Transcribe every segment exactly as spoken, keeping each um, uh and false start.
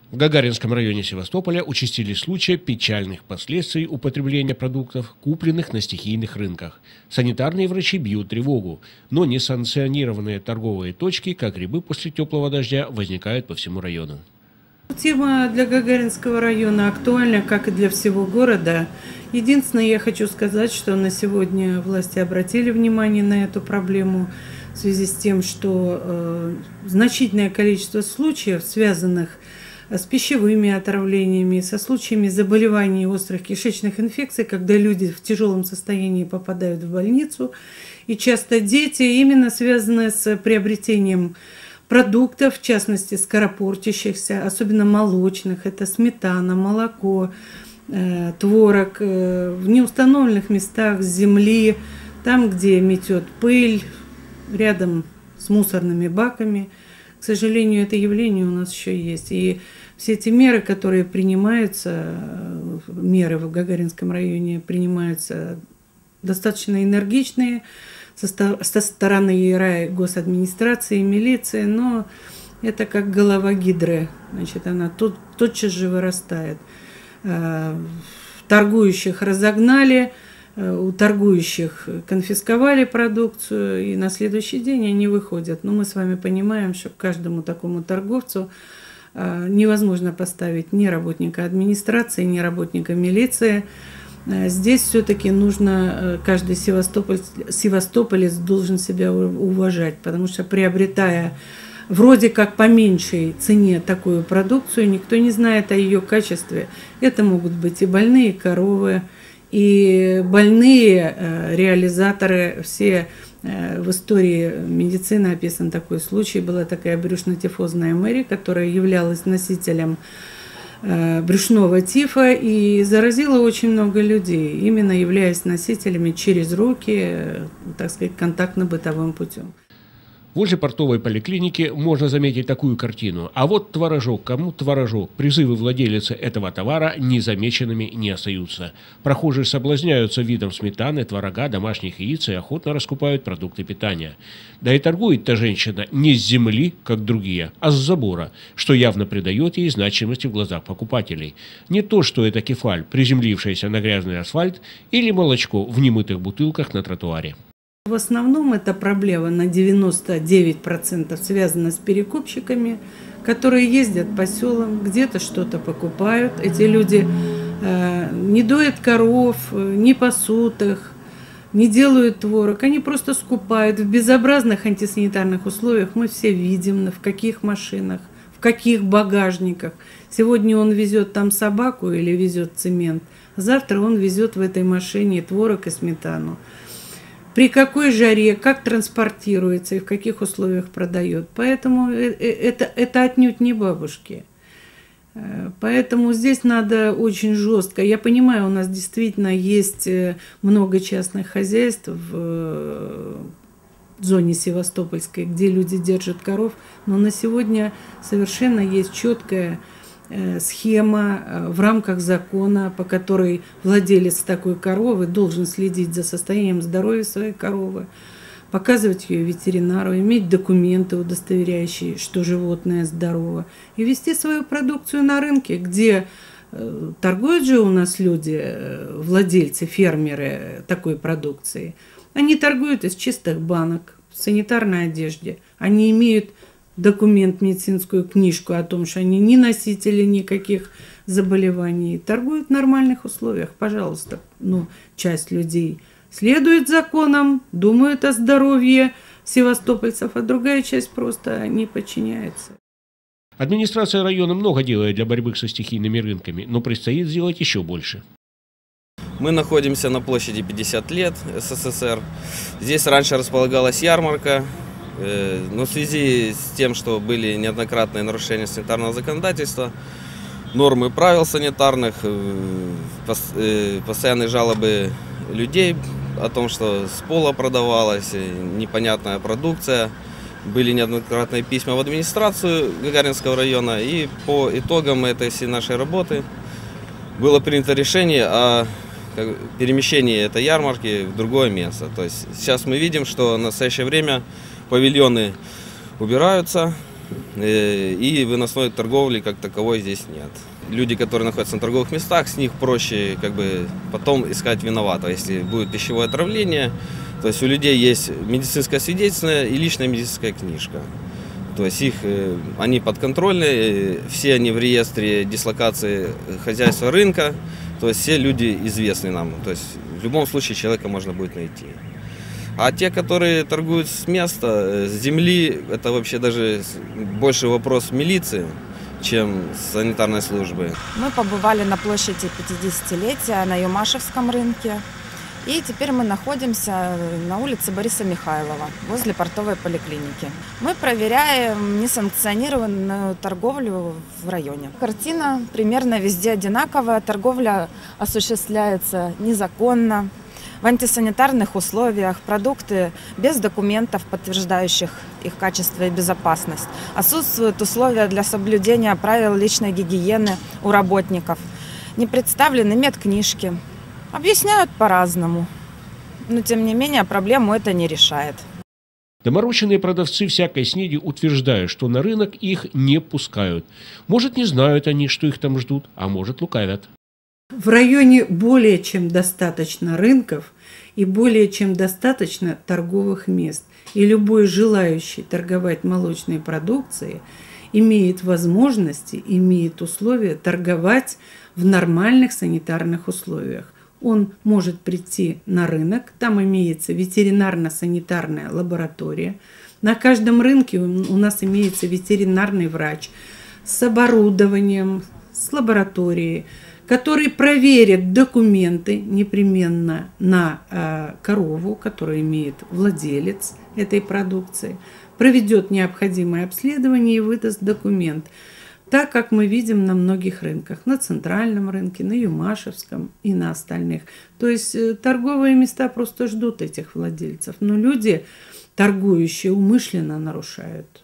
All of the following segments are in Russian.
В Гагаринском районе Севастополя участились случаи печальных последствий употребления продуктов, купленных на стихийных рынках. Санитарные врачи бьют тревогу, но несанкционированные торговые точки, как грибы после теплого дождя, возникают по всему району. Тема для Гагаринского района актуальна, как и для всего города. Единственное, я хочу сказать, что на сегодня власти обратили внимание на эту проблему в связи с тем, что э, значительное количество случаев, связанных с пищевыми отравлениями, со случаями заболеваний острых кишечных инфекций, когда люди в тяжелом состоянии попадают в больницу, и часто дети, именно связаны с приобретением продуктов, в частности скоропортящихся, особенно молочных, это сметана, молоко, э, творог, э, в неустановленных местах с земли, там, где метет пыль, рядом с мусорными баками. К сожалению, это явление у нас еще есть. И все эти меры, которые принимаются, меры в Гагаринском районе принимаются достаточно энергичные со стороны ЕРА, госадминистрации, милиции, но это как голова гидры. Значит, она тут, тотчас же вырастает. Торгующих разогнали, у торгующих конфисковали продукцию, и на следующий день они выходят. Но мы с вами понимаем, что каждому такому торговцу невозможно поставить ни работника администрации, ни работника милиции. Здесь все-таки нужно, каждый севастополь, севастополец должен себя уважать, потому что, приобретая вроде как по меньшей цене такую продукцию, никто не знает о ее качестве. Это могут быть и больные коровы, и больные э, реализаторы. Все э, в истории медицины описан такой случай. Была такая брюшно-тифозная Мэри, которая являлась носителем э, брюшного тифа и заразила очень много людей, именно являясь носителями через руки, э, так сказать, контактно-бытовым путем. Возле портовой поликлиники можно заметить такую картину. А вот творожок, кому творожок. Призывы владелицы этого товара незамеченными не остаются. Прохожие соблазняются видом сметаны, творога, домашних яиц и охотно раскупают продукты питания. Да и торгует-то женщина не с земли, как другие, а с забора, что явно придает ей значимости в глазах покупателей. Не то, что это кефаль, приземлившийся на грязный асфальт, или молочко в немытых бутылках на тротуаре. В основном эта проблема на девяносто девять процентов связана с перекупщиками, которые ездят по селам, где-то что-то покупают. Эти люди э, не доят коров, не пасут их, не делают творог. Они просто скупают в безобразных антисанитарных условиях. Мы все видим, в каких машинах, в каких багажниках. Сегодня он везет там собаку или везет цемент, завтра он везет в этой машине творог и сметану. При какой жаре, как транспортируется и в каких условиях продает. Поэтому это, это отнюдь не бабушки. Поэтому здесь надо очень жестко. Я понимаю, у нас действительно есть много частных хозяйств в зоне Севастопольской, где люди держат коров, но на сегодня совершенно есть четкая схема в рамках закона, по которой владелец такой коровы должен следить за состоянием здоровья своей коровы, показывать ее ветеринару, иметь документы, удостоверяющие, что животное здорово, и вести свою продукцию на рынке, где торгуют же у нас люди, владельцы, фермеры такой продукции. Они торгуют из чистых банок, в санитарной одежде. Они имеют документ, медицинскую книжку о том, что они не носители никаких заболеваний, торгуют в нормальных условиях. Пожалуйста, ну, часть людей следует законам, думают о здоровье севастопольцев, а другая часть просто не подчиняется. Администрация района много делает для борьбы со стихийными рынками, но предстоит сделать еще больше. Мы находимся на площади пятьдесят лет СССР. Здесь раньше располагалась ярмарка. Но в связи с тем, что были неоднократные нарушения санитарного законодательства, нормы правил санитарных, постоянные жалобы людей о том, что с пола продавалась непонятная продукция, были неоднократные письма в администрацию Гагаринского района, и по итогам этой всей нашей работы было принято решение о перемещении этой ярмарки в другое место. То есть сейчас мы видим, что в настоящее время павильоны убираются, и выносной торговли как таковой здесь нет. Люди, которые находятся на торговых местах, с них проще как бы потом искать виноватого. Если будет пищевое отравление, то есть у людей есть медицинское свидетельство и личная медицинская книжка. То есть их, они подконтрольны, все они в реестре дислокации хозяйства рынка, то есть все люди известны нам. То есть в любом случае человека можно будет найти. А те, которые торгуют с места, с земли, это вообще даже больше вопрос милиции, чем санитарной службы. Мы побывали на площади пятидесятилетия на Юмашевском рынке. И теперь мы находимся на улице Бориса Михайлова, возле портовой поликлиники. Мы проверяем несанкционированную торговлю в районе. Картина примерно везде одинаковая. Торговля осуществляется незаконно, в антисанитарных условиях, продукты без документов, подтверждающих их качество и безопасность. Отсутствуют условия для соблюдения правил личной гигиены у работников. Не представлены медкнижки. Объясняют по-разному, но тем не менее проблему это не решает. Доморощенные продавцы всякой снеди утверждают, что на рынок их не пускают. Может, не знают они, что их там ждут, а может, лукавят. В районе более чем достаточно рынков и более чем достаточно торговых мест. И любой желающий торговать молочной продукцией имеет возможности, имеет условия торговать в нормальных санитарных условиях. Он может прийти на рынок, там имеется ветеринарно-санитарная лаборатория. На каждом рынке у нас имеется ветеринарный врач с оборудованием, с лабораторией, который проверит документы непременно на э, корову, которую имеет владелец этой продукции, проведет необходимое обследование и выдаст документ. Так, как мы видим на многих рынках, на центральном рынке, на Юмашевском и на остальных. То есть э, торговые места просто ждут этих владельцев, но люди, торгующие, умышленно нарушают.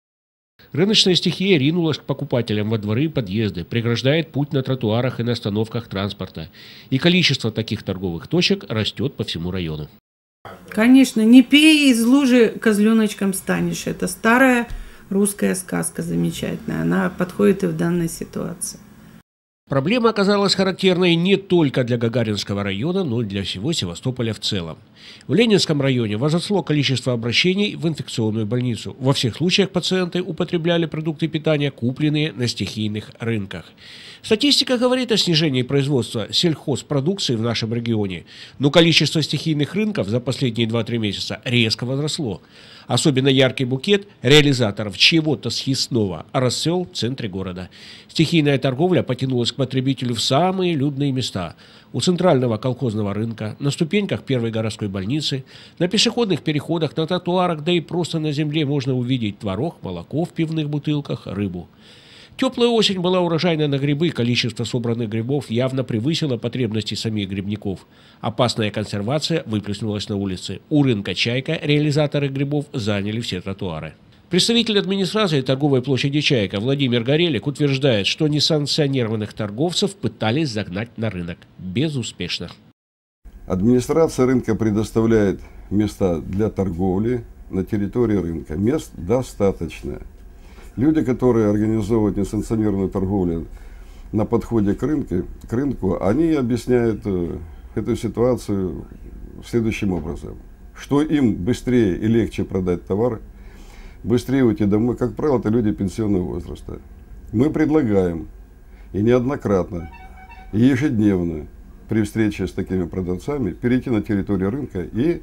Рыночная стихия ринулась к покупателям во дворы и подъезды, преграждает путь на тротуарах и на остановках транспорта. И количество таких торговых точек растет по всему району. Конечно, не пей, из лужи козленочком станешь. Это старая русская сказка замечательная. Она подходит и в данной ситуации. Проблема оказалась характерной не только для Гагаринского района, но и для всего Севастополя в целом. В Ленинском районе возросло количество обращений в инфекционную больницу. Во всех случаях пациенты употребляли продукты питания, купленные на стихийных рынках. Статистика говорит о снижении производства сельхозпродукции в нашем регионе, но количество стихийных рынков за последние два-три месяца резко возросло. Особенно яркий букет реализаторов чего-то съестного расцвел в центре города. Стихийная торговля потянулась к потребителю в самые людные места. У центрального колхозного рынка, на ступеньках первой городской больницы, на пешеходных переходах, на тротуарах, да и просто на земле можно увидеть творог, молоко в пивных бутылках, рыбу. Теплая осень была урожайна на грибы, количество собранных грибов явно превысило потребности самих грибников. Опасная консервация выплеснулась на улице. У рынка «Чайка» реализаторы грибов заняли все тротуары. Представитель администрации торговой площади «Чайка» Владимир Горелик утверждает, что несанкционированных торговцев пытались загнать на рынок. Безуспешно. Администрация рынка предоставляет места для торговли на территории рынка. Мест достаточно. Люди, которые организовывают несанкционированную торговлю на подходе к рынку, к рынку, они объясняют э, эту ситуацию следующим образом. Что им быстрее и легче продать товар, быстрее уйти домой. Как правило, это люди пенсионного возраста. Мы предлагаем и неоднократно, и ежедневно при встрече с такими продавцами перейти на территорию рынка и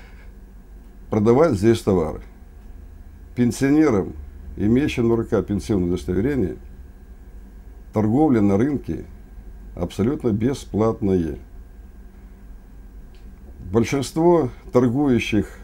продавать здесь товары. Пенсионерам, имеющим на руках пенсионное удостоверение, торговля на рынке абсолютно бесплатная. Большинство торгующих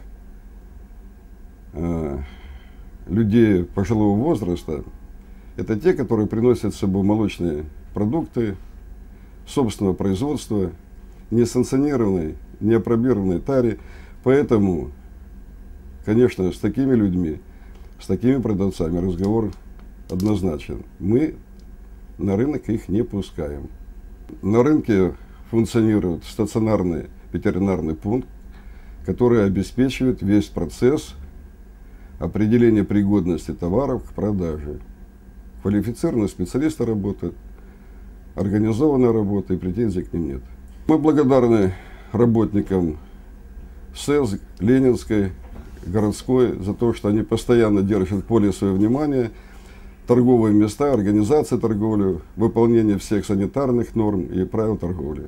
э, людей пожилого возраста – это те, которые приносят с собой молочные продукты собственного производства, несанкционированной, неопробированной таре. Поэтому, конечно, с такими людьми, с такими продавцами разговор однозначен. Мы на рынок их не пускаем. На рынке функционирует стационарный ветеринарный пункт, который обеспечивает весь процесс определение пригодности товаров к продаже. Квалифицированные специалисты работают, организованная работа, и претензий к ним нет. Мы благодарны работникам СЭС, Ленинской, городской за то, что они постоянно держат в поле своего внимания торговые места, организация торговли, выполнение всех санитарных норм и правил торговли.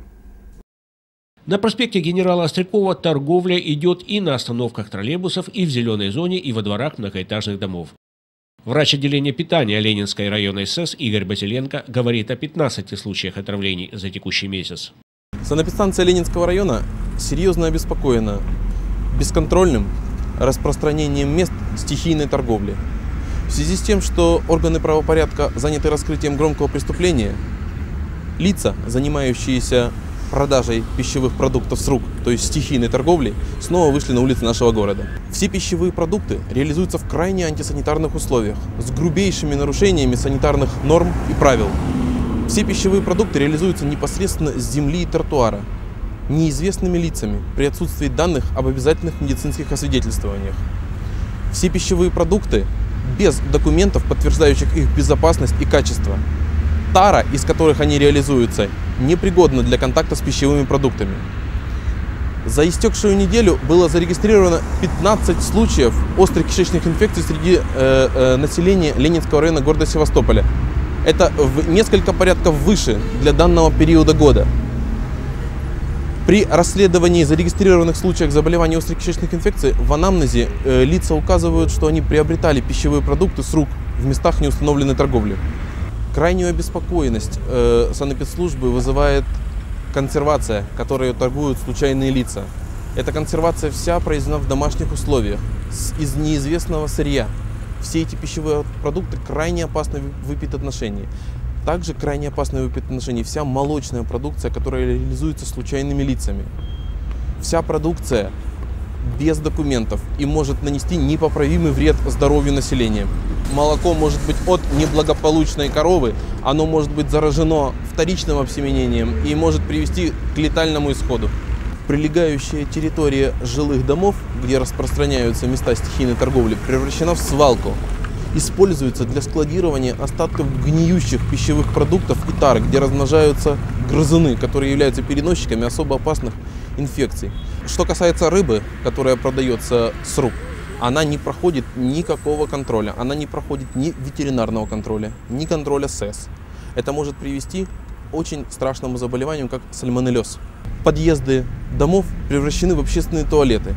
На проспекте генерала Острякова торговля идет и на остановках троллейбусов, и в зеленой зоне, и во дворах многоэтажных домов. Врач отделения питания Ленинской районной СЭС Игорь Базиленко говорит о пятнадцати случаях отравлений за текущий месяц. Санэпидстанция Ленинского района серьезно обеспокоена бесконтрольным распространением мест стихийной торговли. В связи с тем, что органы правопорядка заняты раскрытием громкого преступления, лица, занимающиеся продажей пищевых продуктов с рук, то есть стихийной торговлей, снова вышли на улицы нашего города. Все пищевые продукты реализуются в крайне антисанитарных условиях, с грубейшими нарушениями санитарных норм и правил. Все пищевые продукты реализуются непосредственно с земли и тротуара, неизвестными лицами, при отсутствии данных об обязательных медицинских освидетельствованиях. Все пищевые продукты без документов, подтверждающих их безопасность и качество. Тара, из которых они реализуются, непригодна для контакта с пищевыми продуктами. За истекшую неделю было зарегистрировано пятнадцать случаев острых кишечных инфекций среди э, э, населения Ленинского района города Севастополя. Это в несколько порядков выше для данного периода года. При расследовании зарегистрированных случаев заболеваний острых кишечных инфекций в анамнезе э, лица указывают, что они приобретали пищевые продукты с рук в местах неустановленной торговли. Крайнюю обеспокоенность э, санэпидслужбы вызывает консервация, которой торгуют случайные лица. Эта консервация вся произведена в домашних условиях, с, из неизвестного сырья. Все эти пищевые продукты крайне опасны в эпидотношении. Также крайне опасна в эпидотношении вся молочная продукция, которая реализуется случайными лицами. Вся продукция без документов и может нанести непоправимый вред здоровью населения. Молоко может быть от неблагополучной коровы, оно может быть заражено вторичным обсеменением и может привести к летальному исходу. Прилегающая территория жилых домов, где распространяются места стихийной торговли, превращена в свалку. Используется для складирования остатков гниющих пищевых продуктов и тар, где размножаются грызуны, которые являются переносчиками особо опасных инфекций. Что касается рыбы, которая продается с рук, она не проходит никакого контроля, она не проходит ни ветеринарного контроля, ни контроля СЭС. Это может привести к очень страшному заболеванию, как сальмонеллез. Подъезды домов превращены в общественные туалеты.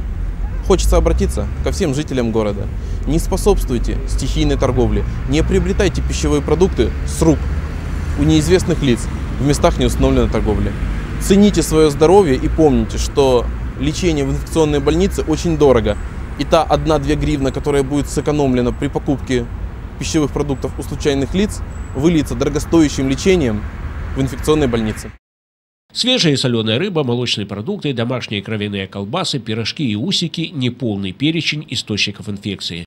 Хочется обратиться ко всем жителям города. Не способствуйте стихийной торговле, не приобретайте пищевые продукты с рук у неизвестных лиц в местах неустановленной торговли. Цените свое здоровье и помните, что лечение в инфекционной больнице очень дорого. И та одна-две гривны, которая будет сэкономлена при покупке пищевых продуктов у случайных лиц, выльется дорогостоящим лечением в инфекционной больнице. Свежая и соленая рыба, молочные продукты, домашние кровяные колбасы, пирожки и усики – неполный перечень источников инфекции.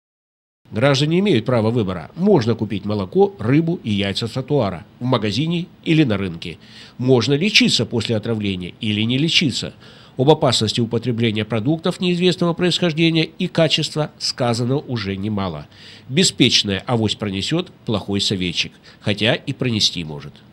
Граждане имеют право выбора. Можно купить молоко, рыбу и яйца с тротуара в магазине или на рынке. Можно лечиться после отравления или не лечиться. Об опасности употребления продуктов неизвестного происхождения и качества сказано уже немало. Беспечная авось пронесет плохой советчик, хотя и пронести может.